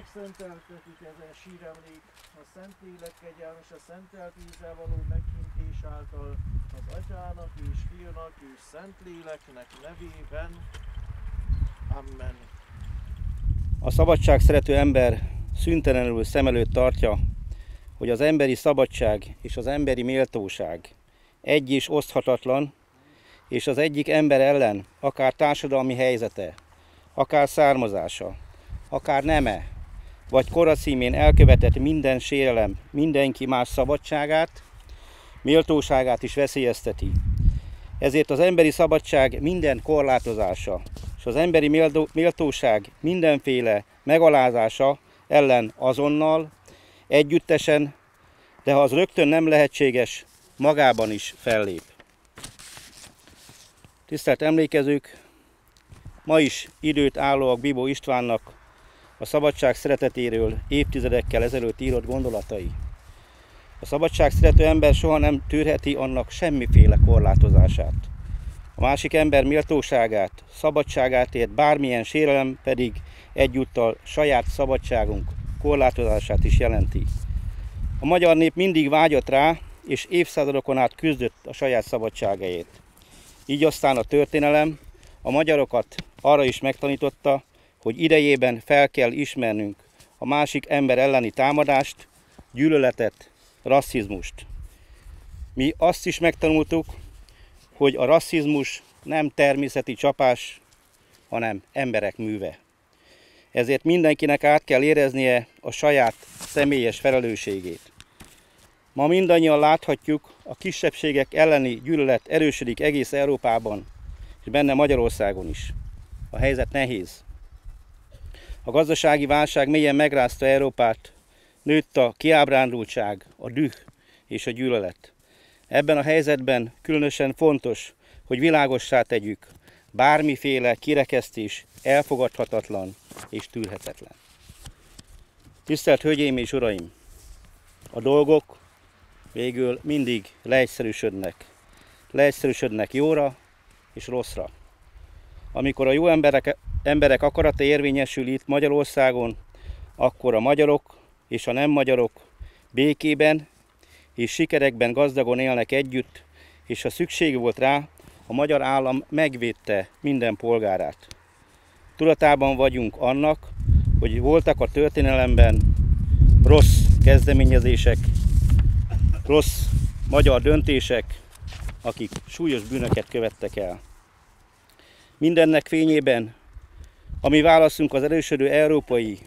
megszenteltetik ezen síremlék a Szentlélek kegyelmes a szentelt vízzel való meghintés által az Atyának és Fiúnak és Szentléleknek nevében. Amen. A szabadság szerető ember szüntelenül szem előtt tartja, hogy az emberi szabadság és az emberi méltóság egy és oszthatatlan, és az egyik ember ellen akár társadalmi helyzete, akár származása, akár neme, vagy koracímén elkövetett minden sérelem mindenki más szabadságát, méltóságát is veszélyezteti. Ezért az emberi szabadság minden korlátozása, és az emberi méltóság mindenféle megalázása ellen azonnal, együttesen, de ha az rögtön nem lehetséges, magában is fellép. Tisztelt emlékezők, ma is időt állóak Bibó Istvánnak a szabadság szeretetéről évtizedekkel ezelőtt írott gondolatai. A szabadság szerető ember soha nem tűrheti annak semmiféle korlátozását. A másik ember méltóságát, szabadságát ért bármilyen sérelem pedig egyúttal saját szabadságunk korlátozását is jelenti. A magyar nép mindig vágyott rá, és évszázadokon át küzdött a saját szabadságáért. Így aztán a történelem a magyarokat arra is megtanította, hogy idejében fel kell ismernünk a másik ember elleni támadást, gyűlöletet, rasszizmust. Mi azt is megtanultuk, hogy a rasszizmus nem természeti csapás, hanem emberek műve. Ezért mindenkinek át kell éreznie a saját személyes felelősségét. Ma mindannyian láthatjuk, a kisebbségek elleni gyűlölet erősödik egész Európában, és benne Magyarországon is. A helyzet nehéz. A gazdasági válság mélyen megrázta Európát, nőtt a kiábrándultság, a düh és a gyűlölet. Ebben a helyzetben különösen fontos, hogy világossá tegyük, bármiféle kirekesztés elfogadhatatlan és tűrhetetlen. Tisztelt Hölgyeim és Uraim! A dolgok végül mindig leegyszerűsödnek. Leegyszerűsödnek jóra és rosszra. Amikor a jó emberek akarata érvényesül itt Magyarországon, akkor a magyarok és a nem magyarok békében és sikerekben gazdagon élnek együtt, és ha szükség volt rá, a magyar állam megvédte minden polgárát. Tudatában vagyunk annak, hogy voltak a történelemben rossz kezdeményezések, rossz magyar döntések, akik súlyos bűnöket követtek el. Mindennek fényében a mi válaszunk az erősödő európai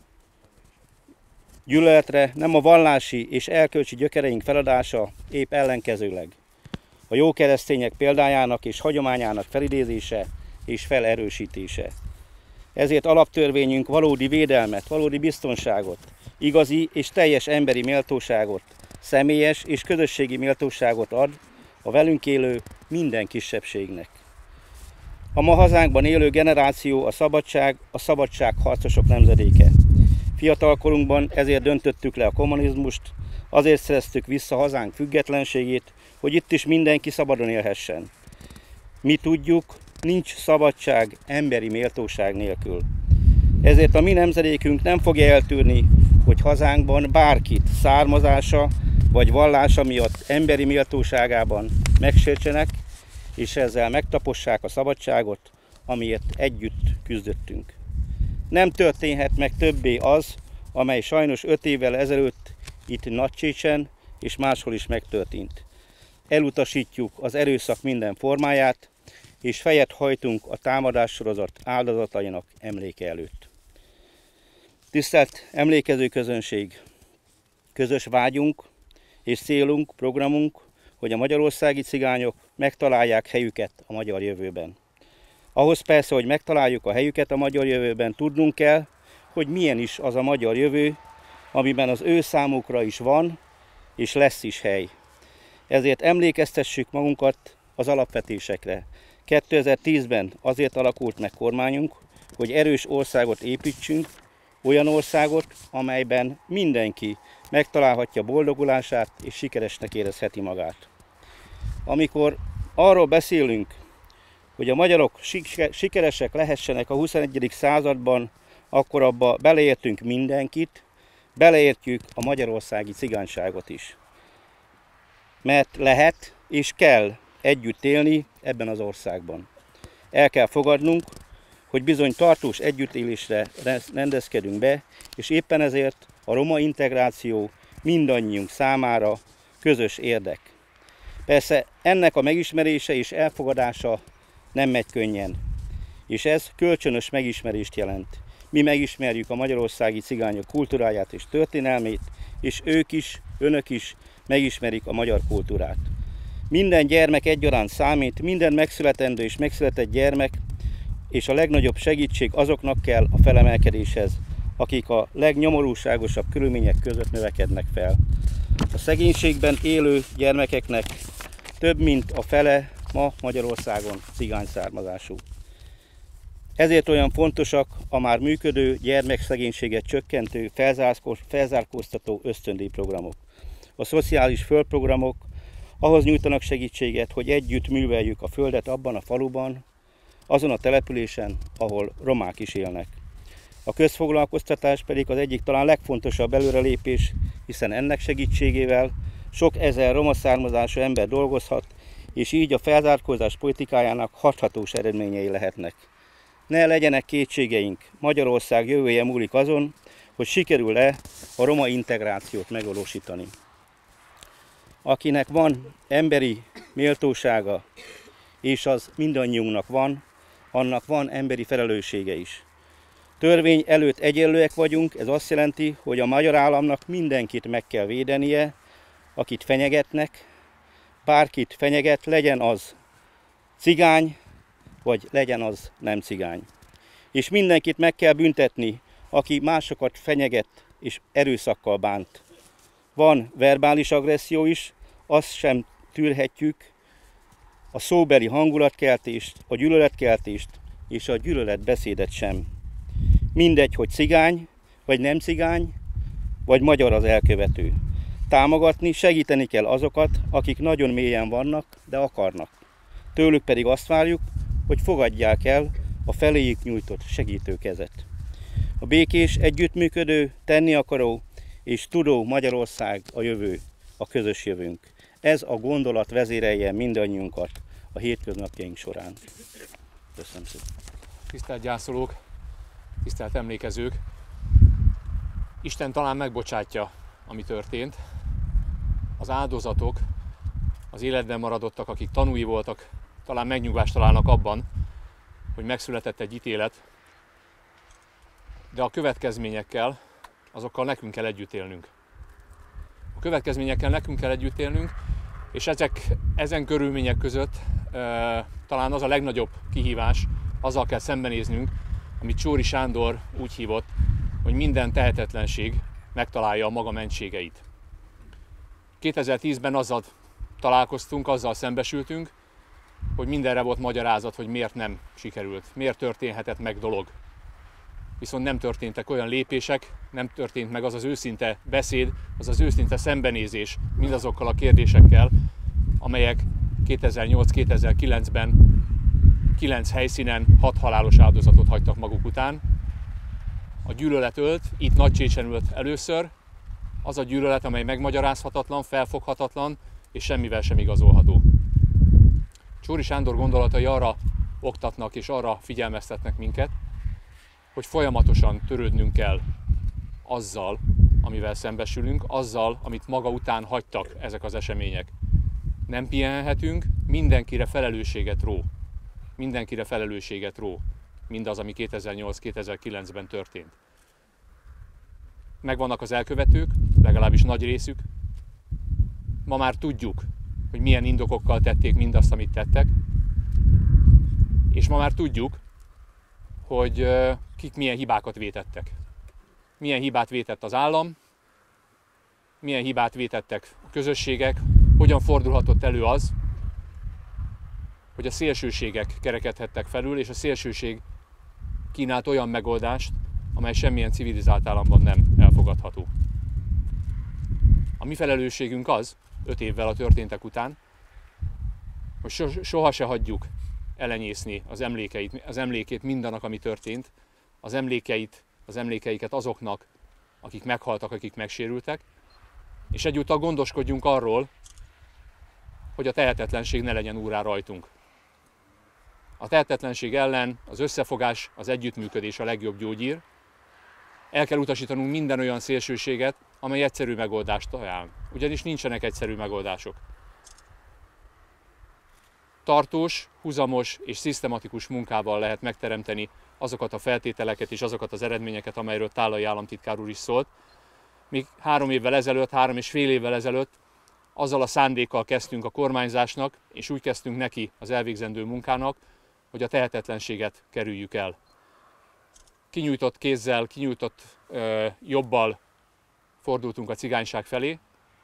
gyűlöletre nem a vallási és erkölcsi gyökereink feladása, épp ellenkezőleg. A jó keresztények példájának és hagyományának felidézése és felerősítése. Ezért alaptörvényünk valódi védelmet, valódi biztonságot, igazi és teljes emberi méltóságot, személyes és közösségi méltóságot ad a velünk élő minden kisebbségnek. A ma hazánkban élő generáció a szabadságharcosok nemzedéke. Fiatalkorunkban ezért döntöttük le a kommunizmust, azért szereztük vissza hazánk függetlenségét, hogy itt is mindenki szabadon élhessen. Mi tudjuk, nincs szabadság emberi méltóság nélkül. Ezért a mi nemzedékünk nem fogja eltűrni, hogy hazánkban bárkit származása vagy vallása miatt emberi méltóságában megsértsenek, és ezzel megtapossák a szabadságot, amiért együtt küzdöttünk. Nem történhet meg többé az, amely sajnos 5 évvel ezelőtt itt Nagycsécsen és máshol is megtörtént. Elutasítjuk az erőszak minden formáját, és fejet hajtunk a támadássorozat áldozatainak emléke előtt. Tisztelt emlékező közönség! Közös vágyunk és célunk, programunk, hogy a magyarországi cigányok megtalálják helyüket a magyar jövőben. Ahhoz persze, hogy megtaláljuk a helyüket a magyar jövőben, tudnunk kell, hogy milyen is az a magyar jövő, amiben az ő számukra is van, és lesz is hely. Ezért emlékeztessük magunkat az alapvetésekre. 2010-ben azért alakult meg kormányunk, hogy erős országot építsünk, olyan országot, amelyben mindenki megtalálhatja boldogulását és sikeresnek érezheti magát. Amikor arról beszélünk, hogy a magyarok sikeresek lehessenek a 21. században, akkor abba beleértünk mindenkit, beleértjük a magyarországi cigányságot is. Mert lehet és kell együtt élni ebben az országban. El kell fogadnunk, hogy bizony tartós együttélésre rendezkedünk be, és éppen ezért a roma integráció mindannyiunk számára közös érdek. Persze ennek a megismerése és elfogadása nem megy könnyen, és ez kölcsönös megismerést jelent. Mi megismerjük a magyarországi cigányok kultúráját és történelmét, és ők is, önök is megismerik a magyar kultúrát. Minden gyermek egyaránt számít, minden megszületendő és megszületett gyermek, és a legnagyobb segítség azoknak kell a felemelkedéshez, akik a legnyomorúságosabb körülmények között növekednek fel. A szegénységben élő gyermekeknek több mint a fele ma Magyarországon cigány származású. Ezért olyan fontosak a már működő gyermekszegénységet csökkentő, felzárkóztató ösztöndíjprogramok. A szociális földprogramok ahhoz nyújtanak segítséget, hogy együtt műveljük a földet abban a faluban, azon a településen, ahol romák is élnek. A közfoglalkoztatás pedig az egyik talán legfontosabb előrelépés, hiszen ennek segítségével sok ezer roma származású ember dolgozhat, és így a felzárkózás politikájának hathatós eredményei lehetnek. Ne legyenek kétségeink, Magyarország jövője múlik azon, hogy sikerül-e a roma integrációt megvalósítani. Akinek van emberi méltósága, és az mindannyiunknak van, annak van emberi felelőssége is. Törvény előtt egyenlőek vagyunk, ez azt jelenti, hogy a magyar államnak mindenkit meg kell védenie, akit fenyegetnek, bárkit fenyeget, legyen az cigány, vagy legyen az nem cigány. És mindenkit meg kell büntetni, aki másokat fenyeget és erőszakkal bánt. Van verbális agresszió is, azt sem tűrhetjük, a szóbeli hangulatkeltést, a gyűlöletkeltést és a gyűlöletbeszédet sem. Mindegy, hogy cigány, vagy nem cigány, vagy magyar az elkövető. Támogatni, segíteni kell azokat, akik nagyon mélyen vannak, de akarnak. Tőlük pedig azt várjuk, hogy fogadják el a feléjük nyújtott segítőkezet. A békés, együttműködő, tenni akaró és tudó Magyarország a jövő, a közös jövőnk. Ez a gondolat vezérelje mindannyiunkat a hétköznapjaink során. Köszönöm szépen. Tisztelt gyászolók, tisztelt emlékezők! Isten talán megbocsátja, ami történt. Az áldozatok, az életben maradottak, akik tanúi voltak, talán megnyugvást találnak abban, hogy megszületett egy ítélet, de a következményekkel, azokkal nekünk kell együtt élnünk. A következményekkel nekünk kell együtt élnünk, és ezen körülmények között talán az a legnagyobb kihívás, azzal kell szembenéznünk, amit Csory Sándor úgy hívott, hogy minden tehetetlenség megtalálja a maga mentségeit. 2010-ben azzal találkoztunk, azzal szembesültünk, hogy mindenre volt magyarázat, hogy miért nem sikerült, miért történhetett meg dolog. Viszont nem történtek olyan lépések, nem történt meg az az őszinte beszéd, az az őszinte szembenézés mindazokkal a kérdésekkel, amelyek 2008-2009-ben 9 helyszínen 6 halálos áldozatot hagytak maguk után. A gyűlölet ölt, itt Nagycsécsen ölt először, az a gyűlölet, amely megmagyarázhatatlan, felfoghatatlan és semmivel sem igazolható. Csory Sándor gondolatai arra oktatnak és arra figyelmeztetnek minket, hogy folyamatosan törődnünk kell azzal, amivel szembesülünk, azzal, amit maga után hagytak ezek az események. Nem pihenhetünk, mindenkire felelősséget ró. Mindenkire felelősséget ró mindaz, ami 2008-2009-ben történt. Megvannak az elkövetők, legalábbis nagy részük. Ma már tudjuk, hogy milyen indokokkal tették mindazt, amit tettek. És ma már tudjuk, hogy kik milyen hibákat vétettek. Milyen hibát vétett az állam, milyen hibát vétettek a közösségek, hogyan fordulhatott elő az, hogy a szélsőségek kerekedhettek felül, és a szélsőség kínált olyan megoldást, amely semmilyen civilizált államban nem elfogadható. A mi felelősségünk az, 5 évvel a történtek után, hogy soha se hagyjuk elenyészni az emlékét mindannak, ami történt, az emlékeit az emlékeiket azoknak, akik meghaltak, akik megsérültek, és egyúttal gondoskodjunk arról, hogy a tehetetlenség ne legyen úrrá rajtunk. A tehetetlenség ellen az összefogás, az együttműködés a legjobb gyógyír. El kell utasítanunk minden olyan szélsőséget, amely egyszerű megoldást ajánl. Ugyanis nincsenek egyszerű megoldások. Tartós, huzamos és szisztematikus munkával lehet megteremteni azokat a feltételeket és azokat az eredményeket, amelyről Tállai államtitkár úr is szólt. Még 3 évvel ezelőtt, 3,5 évvel ezelőtt azzal a szándékkal kezdtünk a kormányzásnak, és úgy kezdtünk neki az elvégzendő munkának, hogy a tehetetlenséget kerüljük el. Kinyújtott kézzel, kinyújtott jobbal fordultunk a cigányság felé.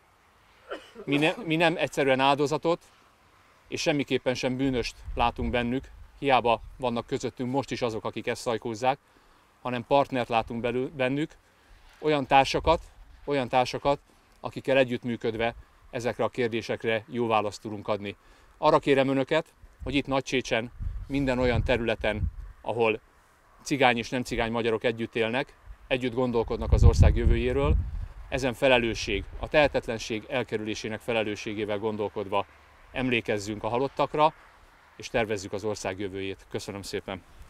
Mi nem egyszerűen áldozatot, és semmiképpen sem bűnöst látunk bennük, hiába vannak közöttünk most is azok, akik ezt szajkózzák, hanem partnert látunk bennük, olyan társakat, akikkel együttműködve ezekre a kérdésekre jó választ tudunk adni. Arra kérem önöket, hogy itt Nagycsécsen, minden olyan területen, ahol cigány és nem cigány magyarok együtt élnek, együtt gondolkodnak az ország jövőjéről, ezen felelősség, a tehetetlenség elkerülésének felelősségével gondolkodva emlékezzünk a halottakra, és tervezzük az ország jövőjét. Köszönöm szépen!